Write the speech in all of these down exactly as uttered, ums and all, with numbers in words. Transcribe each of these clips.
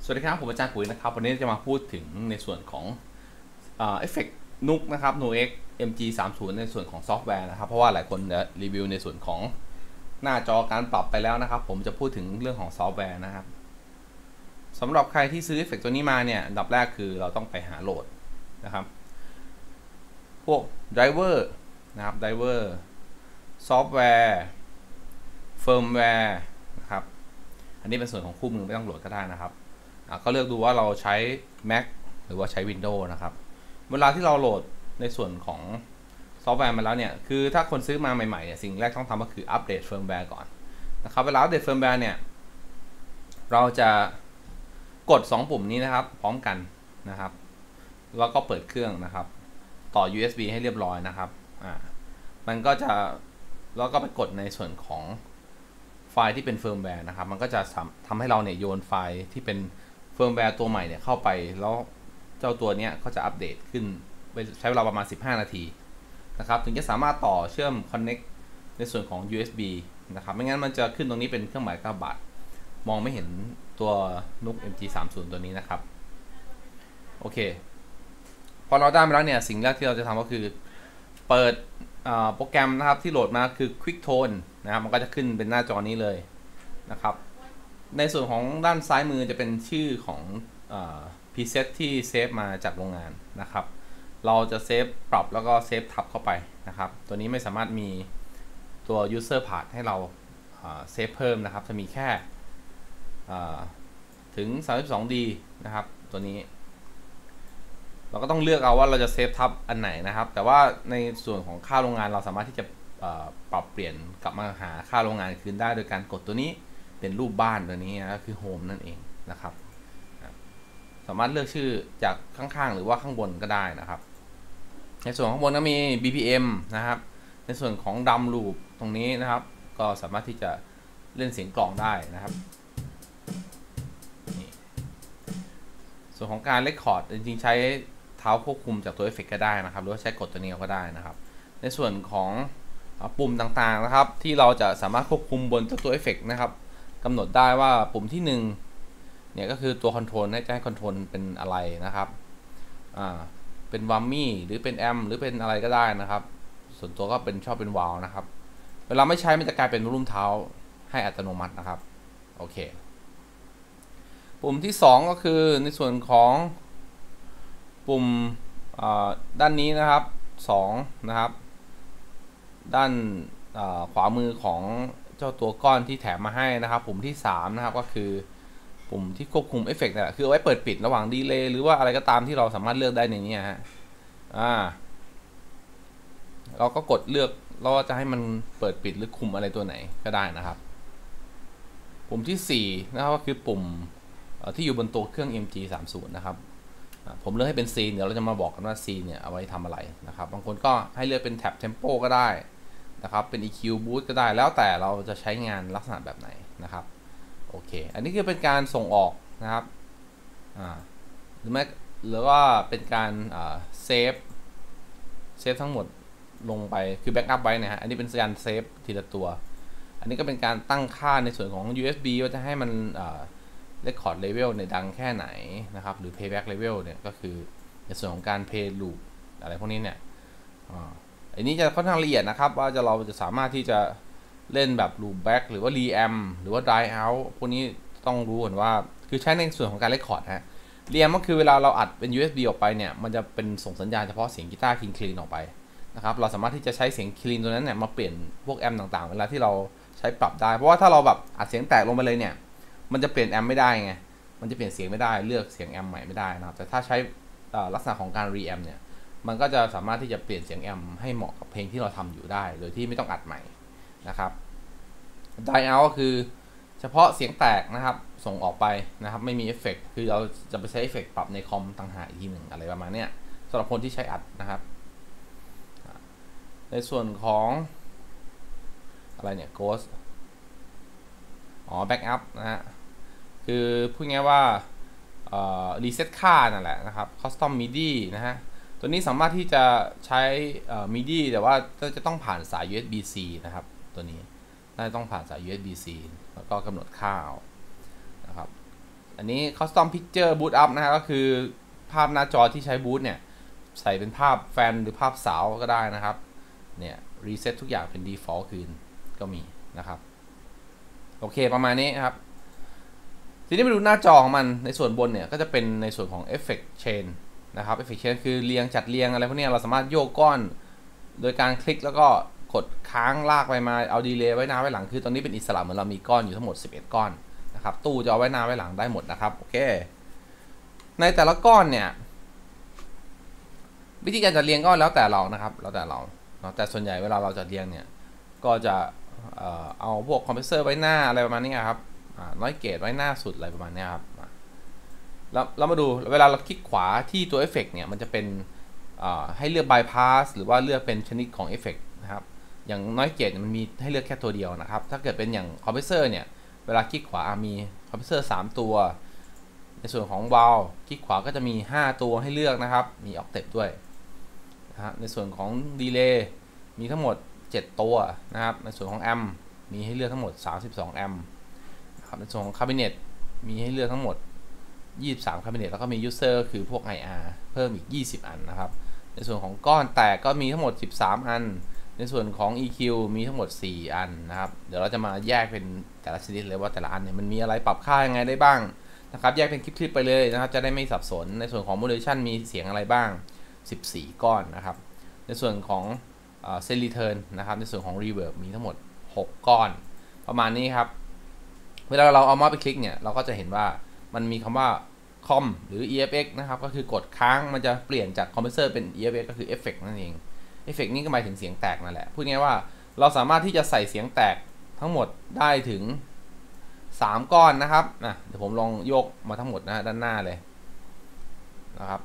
สวัสดีครับผมอาจารย์ปุ๋ยนะครับวันนี้จะมาพูดถึงในส่วนของเอฟเฟกต์นุกนะครับ นู เอ็กซ์ เอ็ม จี สามสิบ ในส่วนของซอฟต์แวร์นะครับเพราะว่าหลายคนจะรีวิวในส่วนของหน้าจอการปรับไปแล้วนะครับผมจะพูดถึงเรื่องของซอฟต์แวร์นะครับสำหรับใครที่ซื้อเอฟเฟกต์ตัวนี้มาเนี่ยอันดับแรกคือเราต้องไปหาโหลดนะครับพวกไดรเวอร์นะครับไดรเวอร์ซอฟต์แวร์เฟิร์มแวร์นะครับอันนี้เป็นส่วนของคู่มือไม่ต้องโหลดก็ได้นะครับก็เลือกดูว่าเราใช้ Mac หรือว่าใช้ Windows นะครับเวลาที่เราโหลดในส่วนของซอฟต์แวร์มาแล้วเนี่ยคือถ้าคนซื้อมาใหม่ๆเนี่ยสิ่งแรกต้องทำก็คืออัปเดตเฟิร์มแวร์ก่อนนะครับเวลาอัปเดตเฟิร์มแวร์เนี่ยเราจะกดสองปุ่มนี้นะครับพร้อมกันนะครับแล้วก็เปิดเครื่องนะครับต่อ ยู เอส บี ให้เรียบร้อยนะครับอ่ามันก็จะแล้วก็ไปกดในส่วนของไฟล์ที่เป็นเฟิร์มแวร์นะครับมันก็จะทำให้เราเนี่ยโยนไฟล์ที่เป็นเฟิร์มแวร์ตัวใหม่เนี่ยเข้าไปแล้วเจ้าตัวนี้ก็จะอัปเดตขึ้นใช้เวลาประมาณสิบห้านาทีนะครับถึงจะสามารถต่อเชื่อม Connect ในส่วนของ ยู เอส บี นะครับไม่งั้นมันจะขึ้นตรงนี้เป็นเครื่องหมายกากบาทมองไม่เห็นตัวนุก เอ็ม จี สามสิบ ตัวนี้นะครับโอเคพอเราได้มาแล้วเนี่ยสิ่งแรกที่เราจะทำก็คือเปิดโปรแกรมนะครับที่โหลดมาคือ QuickTone นะครับมันก็จะขึ้นเป็นหน้าจอนี้เลยนะครับในส่วนของด้านซ้ายมือจะเป็นชื่อของpreset ที่เซฟมาจากโรงงานนะครับเราจะเซฟปรับแล้วก็เซฟทับเข้าไปนะครับตัวนี้ไม่สามารถมีตัว user path ให้เราเซฟเพิ่มนะครับจะมีแค่ถึง สามสิบสองดี นะครับตัวนี้เราก็ต้องเลือกเอาว่าเราจะเซฟทับอันไหนนะครับแต่ว่าในส่วนของค่าโรงงานเราสามารถที่จะปรับเปลี่ยนกลับมาหาค่าโรงงานคืนได้โดยการกดตัวนี้เป็นรูปบ้านตัวนี้นะคือ Home นั่นเองนะครับสามารถเลือกชื่อจากข้างๆหรือว่าข้างบนก็ได้นะครับในส่วนข้างบนก็มี บี พี เอ็ม นะครับในส่วนของดัมลูปตรงนี้นะครับก็สามารถที่จะเล่นเสียงกลองได้นะครับส่วนของการเรคคอร์ดจริงๆใช้เท้าควบคุมจากตัวเอฟเฟกต์ก็ได้นะครับหรือว่าใช้กดตัวนี้ก็ได้นะครับในส่วนของปุ่มต่างๆนะครับที่เราจะสามารถควบคุมบนตัวเอฟเฟกต์นะครับกำหนดได้ว่าปุ่มที่หนึ่งเนี่ยก็คือตัวคอนโทรลให้จะให้คอนโทรลเป็นอะไรนะครับอ่าเป็นวัมมี่หรือเป็นแอมหรือเป็นอะไรก็ได้นะครับส่วนตัวก็เป็นชอบเป็นวาลนะครับเวลาไม่ใช้มันจะกลายเป็นรุ่มเท้าให้อัตโนมัตินะครับโอเคปุ่มที่สองก็คือในส่วนของปุ่มด้านนี้นะครับสองนะครับด้านขวามือของเจ้าตัวก้อนที่แถมมาให้นะครับปุ่มที่สามนะครับก็คือปุ่มที่ควบคุมเอฟเฟกต์เนี่ยคือเอาไว้เปิดปิดระหว่างดีเลย์หรือว่าอะไรก็ตามที่เราสามารถเลือกได้ในนี้ฮะอ่าเราก็กดเลือกเราจะให้มันเปิดปิดหรือคุมอะไรตัวไหนก็ได้นะครับปุ่มที่สี่นะครับก็คือปุ่มที่อยู่บนตัวเครื่อง เอ็ม จี สามสิบ นะครับผมเลือกให้เป็นซีนเดี๋ยวเราจะมาบอกกันว่าซีนเนี่ยเอาไว้ทำอะไรนะครับบางคนก็ให้เลือกเป็นแท็บเทมโปก็ได้นะครับเป็น อี คิว Boost ก็ได้แล้วแต่เราจะใช้งานลักษณะแบบไหนนะครับโอเคอันนี้คือเป็นการส่งออกนะครับอ่าหรือไม่หรือว่าเป็นการเซฟเซฟทั้งหมดลงไปคือแบ็กอัพไว้นะฮะอันนี้เป็นการเซฟทีละตัวอันนี้ก็เป็นการตั้งค่าในส่วนของ ยู เอส บี ว่าจะให้มันRecord Level ในดังแค่ไหนนะครับหรือ Playback Level เนี่ยก็คือในส่วนของการ Play Loop อะไรพวกนี้เนี่ยอันนี้จะค่อนข้างละเอียดนะครับว่าจะเราจะสามารถที่จะเล่นแบบ Loop Back หรือว่า Reamp หรือว่า Dry Out พวกนี้ต้องรู้ก่อนว่าคือใช้ในส่วนของการ Record ฮะ Reamp ก็คือเวลาเราอัดเป็น ยู เอส บี ออกไปเนี่ยมันจะเป็นส่งสัญญาณเฉพาะเสียงกีตาร์คลีนคลีนออกไปนะครับเราสามารถที่จะใช้เสียงคลีนตัวนั้นเนี่ยมาเปลี่ยนพวกแอมป์ต่างๆเวลาที่เราใช้ปรับได้เพราะว่าถ้าเราแบบอัดเสียงแตกลงไปเลยเนี่ยมันจะเปลี่ยนแอมป์ไม่ได้ไงมันจะเปลี่ยนเสียงไม่ได้เลือกเสียงแอมป์ใหม่ไม่ได้นะครับแต่ถ้าใช้ลักษณะของการรีแอมป์เนี่ยมันก็จะสามารถที่จะเปลี่ยนเสียงแอมป์ให้เหมาะกับเพลงที่เราทำอยู่ได้โดยที่ไม่ต้องอัดใหม่นะครับไดเอาท์ก็คือเฉพาะเสียงแตกนะครับส่งออกไปนะครับไม่มีเอฟเฟกต์คือเราจะไปใช้เอฟเฟกต์ปรับในคอมต่างหากอีกทีหนึ่งอะไรประมาณนี้สำหรับคนที่ใช้อัดนะครับในส่วนของอะไรเนี่ย Ghost อ๋อ Backup นะฮะคือพูดง่ายว่ารีเซ็ตค่านั่นแหละนะครับ Custom มิดี นะฮะตัวนี้สามารถที่จะใช้ มิดี แต่ว่าจะต้องผ่านสาย ยู เอส บี ซี นะครับตัวนี้น่าจะต้องผ่านสาย ยู เอส บี ซี แล้วก็กำหนดค่านะครับอันนี้ Custom Picture Boot Up นะฮะก็คือภาพหน้าจอที่ใช้บูตเนี่ยใส่เป็นภาพแฟนหรือภาพสาวก็ได้นะครับเนี่ยรีเซ็ตทุกอย่างเป็น default คืนก็มีนะครับโอเคประมาณนี้ครับทีนี้มาดูหน้าจอของมันในส่วนบนเนี่ยก็จะเป็นในส่วนของ Effect Chain นะครับ Effect Chain คือเรียงจัดเรียงอะไรพวกนี้เราสามารถโยกก้อนโดยการคลิกแล้วก็กดค้างลากไปมาเอาดีเลย์ไว้หน้าไว้หลังคือตอนนี้เป็นอิสระเหมือนเรามีก้อนอยู่ทั้งหมดสิบเอ็ดก้อนนะครับตู้จะเอาไว้หน้าไว้หลังได้หมดนะครับโอเคในแต่ละก้อนเนี่ยวิธีการจัดเรียงก็แล้วแต่เรานะครับแล้วแต่เราแต่ส่วนใหญ่เวลาเราจัดเรียงเนี่ยก็จะเอ่อเอาพวกคอมเพรสเซอร์ไว้หน้าอะไรประมาณนี้ครับน้อยเกตไว้หน้าสุดอะไรประมาณนี้ครับแล้วเรามาดูเวลาเราคลิกขวาที่ตัวเอฟเฟกต์เนี่ยมันจะเป็นให้เลือก bypass หรือว่าเลือกเป็นชนิดของเอฟเฟกต์นะครับอย่างน้อยเกตมันมีให้เลือกแค่ตัวเดียวนะครับถ้าเกิดเป็นอย่างคอมเพรสเซอร์เนี่ยเวลาคลิกขวามีคอมเพรสเซอร์สามตัวในส่วนของวาลว์คลิกขวาก็จะมีห้าตัวให้เลือกนะครับมีออกเทปด้วยนะฮะในส่วนของดีเลย์มีทั้งหมดเจ็ดตัวนะครับในส่วนของแอมป์มีให้เลือกทั้งหมดสามสิบสองแอมป์นะครับในส่วนของคาบิเนตมีให้เลือกทั้งหมดยี่สิบสามคาบิเนตแล้วก็มียูเซอร์คือพวก ไอ อาร์ เพิ่มอีกยี่สิบอันนะครับในส่วนของก้อนแตกก็มีทั้งหมดสิบสามอันในส่วนของ อี คิว มีทั้งหมดสี่อันนะครับเดี๋ยวเราจะมาแยกเป็นแต่ละชนิดเลยว่าแต่ละอันเนี่ยมันมีอะไรปรับค่ายังไงได้บ้างนะครับแยกเป็นคลิปๆไปเลยนะครับจะได้ไม่สับสนในส่วนของ modulation มีเสียงอะไรบ้างสิบสี่ก้อนนะครับในส่วนของเซนรีเทิร์นนะครับในส่วนของ reverb มีทั้งหมดหกก้อนประมาณนี้ครับเวลาเราเอาเมาส์ไปคลิกเนี่ยเราก็จะเห็นว่ามันมีคำว่า com หรือ อี เอฟ เอ็กซ์ นะครับก็คือกดค้างมันจะเปลี่ยนจาก compressor เป็น อี เอฟ เอ็กซ์ ก็คือ effect นั่นเองเอฟเฟกต์นี้ก็หมายถึงเสียงแตกนั่นแหละพูดง่ายว่าเราสามารถที่จะใส่เสียงแตกทั้งหมดได้ถึงสามก้อนนะครับนะเดี๋ยวผมลองยกมาทั้งหมดนะด้านหน้าเลยนะครับ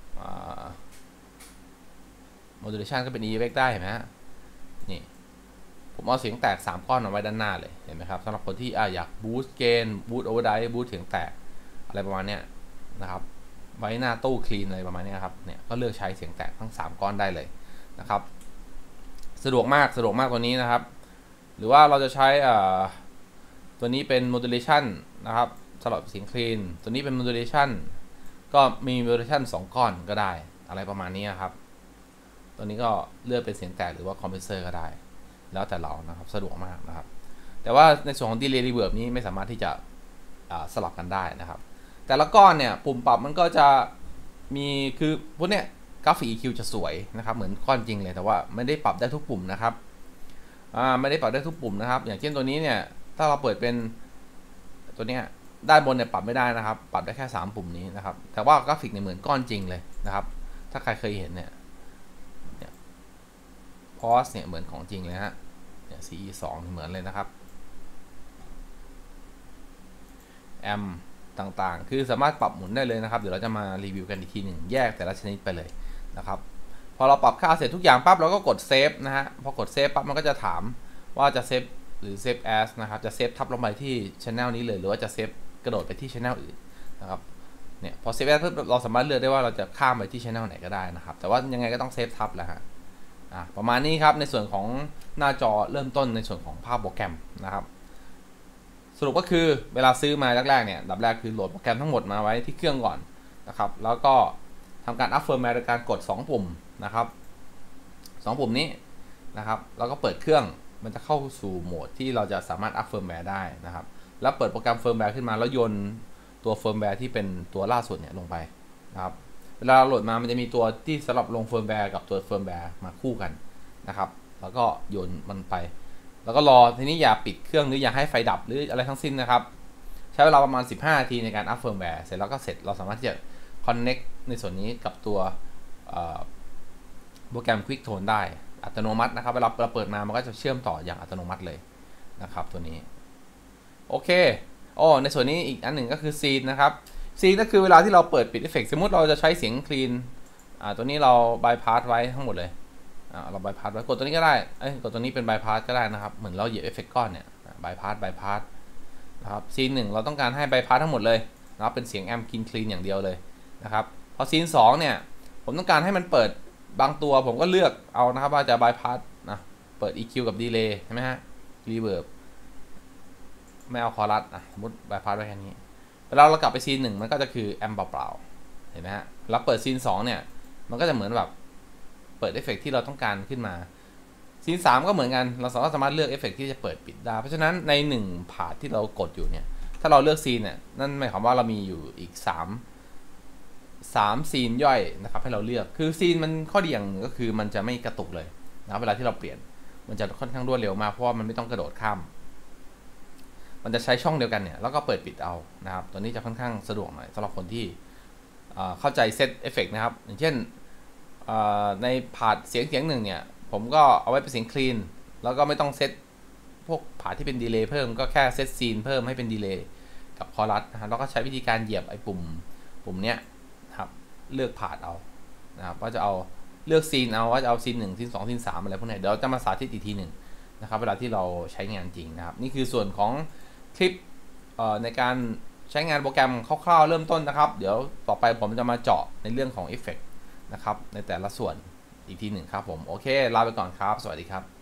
modulation ก็เป็น อี เอฟ เอ็กซ์ ได้เห็นไหมฮะนี่ผมเอาเสียงแตกสามก้อนเอาไว้ด้านหน้าเลยเห็นไหมครับสำหรับคนที่อยาก boost gain boost overdrive boost เสียงแตกอะไรประมาณเนี้ยนะครับไว้หน้าตู้ clean อะไรประมาณนี้ครับเนี่ยก็เลือกใช้เสียงแตกทั้งสามก้อนได้เลยนะครับสะดวกมากสะดวกมากตัวนี้นะครับหรือว่าเราจะใช้ตัวนี้เป็น modulation นะครับสำหรับเสียง clean ตัวนี้เป็น modulation ก็มี modulation สองก้อนก็ได้อะไรประมาณนี้ครับตัวนี้ก็เลือกเป็นเสียงแตกหรือว่า compressor ก็ได้แล้วแต่เรานะครับสะดวกมากนะครับแต่ว่าในส่วนของ delay reverb นี้ไม่สามารถที่จะสลับกันได้นะครับแต่ละก้อนเนี่ยปุ่มปรับมันก็จะมีคือพวกเนี้ยกราฟิก อี คิว จะสวยนะครับเหมือนก้อนจริงเลยแต่ว่าไม่ได้ปรับได้ทุกปุ่มนะครับอ่าไม่ได้ปรับได้ทุกปุ่มนะครับอย่างเช่นตัวนี้เนี่ยถ้าเราเปิดเป็นตัวเนี้ยด้านบนเนี่ยปรับไม่ได้นะครับปรับได้แค่สามปุ่มนี้นะครับแต่ว่ากราฟิกเนี่ยเหมือนก้อนจริงเลยนะครับถ้าใครเคยเห็นเนี่ยเนี่ยพอสเนี่ยเหมือนของจริงเลยฮะเนี่ย ซี อี สองเหมือนเลยนะครับแอมต่างๆคือสามารถปรับหมุนได้เลยนะครับเดี๋ยวเราจะมารีวิวกันอีกทีหนึ่งแยกแต่ละชนิดไปเลยนะครับพอเราปรับค่าเสร็จทุกอย่างปั๊บเราก็กดเซฟนะฮะพอกดเซฟปั๊บมันก็จะถามว่าจะเซฟหรือเซฟแอสนะครับจะเซฟทับลงไปที่ช anel นี้เลยหรือว่าจะเซฟกระโดดไปที่ channel อื่นนะครับเนี่ยพอเซฟแอสเราสามารถเลือกได้ว่าเราจะข้ามไปที่ channel ไหนก็ได้นะครับแต่ว่ายังไงก็ต้องเซฟทับแหละฮะอ่ะประมาณนี้ครับในส่วนของหน้าจอเริ่มต้นในส่วนของภาพโปรแกรมนะครับสรุปก็คือเวลาซื้อมาแรกๆเนี่ยดับแรกคือโหลดโปรแกรมทั้งหมดมาไว้ที่เครื่องก่อนนะครับแล้วก็ทำการอัพเฟิร์มแวร์โดยการกดสองปุ่มนะครับสองปุ่มนี้นะครับแล้วก็เปิดเครื่องมันจะเข้าสู่โหมดที่เราจะสามารถอัพเฟิร์มแวร์ได้นะครับแล้วเปิดโปรแกรมเฟิร์มแวร์ขึ้นมาแล้วโยนตัวเฟิร์มแวร์ที่เป็นตัวล่าสุดเนี่ยลงไปนะครับเวลาโหลดมามันจะมีตัวที่สำหรับลงเฟิร์มแวร์กับตัวเฟิร์มแวร์มาคู่กันนะครับแล้วก็โยนมันไปแล้วก็รอทีนี้อย่าปิดเครื่องหรืออย่าให้ไฟดับหรืออะไรทั้งสิ้นนะครับใช้เวลาประมาณสิบห้านาทีในการอัพเฟิร์มแวร์เสร็จแล้วก็เสร็จเราสามารถที่จะ connect ในส่วนนี้กับตัวโปรแกรม Quick Tone ได้อัตโนมัตินะครับเวลาเราเปิดมามันก็จะเชื่อมต่ออย่างอัตโนมัติเลยนะครับตัวนี้โอเคอ๋อในส่วนนี้อีกอันหนึ่งก็คือซีนนะครับซีนก็คือเวลาที่เราเปิดปิดเอฟเฟกต์สมมติเราจะใช้เสียงคลีนอ่าตัวนี้เราบายพาสไว้ทั้งหมดเลยอ่าเราบายพาสไว้กดตัวนี้ก็ได้เอ้ยกดตัวนี้เป็นบายพาสก็ได้นะครับเหมือนเราเหยียบเอฟเฟกต์ก้อนเนี่ยบายพาสบายพาสนะครับซีนหนึ่งเราต้องการให้บายพาสทั้งหมดเลยนะครับเป็นเสียงแอมป์คลีนอย่างเดียวเลยนะครับพอซีนสองเนี่ยผมต้องการให้มันเปิดบางตัวผมก็เลือกเอานะครับว่าจะบายพาสนะเปิด อี คิว กับ Delay ใช่ไหมฮะ Reverb ไม่เอาคอรัสอ่ะสมมติบายพาสไว้แค่นี้เวลาเรากลับไปซีนหนึ่งมันก็จะคือแอมเปล่าๆเห็นไหมฮะแล้วเปิดซีนสองเนี่ยมันก็จะเหมือนแบบเปิดเอฟเฟกที่เราต้องการขึ้นมาซีนสามก็เหมือนกันเราสามารถเลือกเอฟเฟกที่จะเปิดปิดได้เพราะฉะนั้นในหนึ่งพาร์ทที่เรากดอยู่เนี่ยถ้าเราเลือกซีนเนี่ยนั่นหมายความว่าเรามีอยู่อีกสาม สามซีนย่อยนะครับให้เราเลือกคือซีนมันข้อดีอย่างก็คือมันจะไม่กระตุกเลยนะเวลาที่เราเปลี่ยนมันจะค่อนข้างรวดเร็วมากเพราะว่ามันไม่ต้องกระโดดข้ามมันจะใช้ช่องเดียวกันเนี่ยแล้วก็เปิดปิดเอานะครับตัวนี้จะค่อนข้างสะดวกหน่อยสำหรับคนที่เข้าใจเซตเอฟเฟกต์นะครับอย่างเช่นในพาร์ทเสียงเสียงหนึ่งเนี่ยผมก็เอาไว้เป็นเสียงคลีนแล้วก็ไม่ต้องเซตพวกพาร์ทที่เป็นดีเลย์เพิ่มก็แค่เซตซีนเพิ่มให้เป็นดีเลย์กับคอรัสนะฮะแล้วก็ใช้วิธีการเหยียบไอ้ปุ่มปุ่มเนี้ยครับเลือกพาร์ทเอานะครับว่าจะเอาเลือกซีนเอาว่าจะเอาซีนหนึ่งซีนสองซีนสามอะไรพวกนี้เดี๋ยวจะมาสาธิตอีกทีหนึ่งนะครับเวลาที่เราใช้งานจริงนะครับนี่คือส่วนของคลิปในการใช้งานโปรแกรมคร่าวๆเริ่มต้นนะครับเดี๋ยวต่อไปผมจะมาเจาะในเรื่องของเอฟเฟกต์นะครับในแต่ละส่วนอีกทีหนึ่งครับผมโอเคลาไปก่อนครับสวัสดีครับ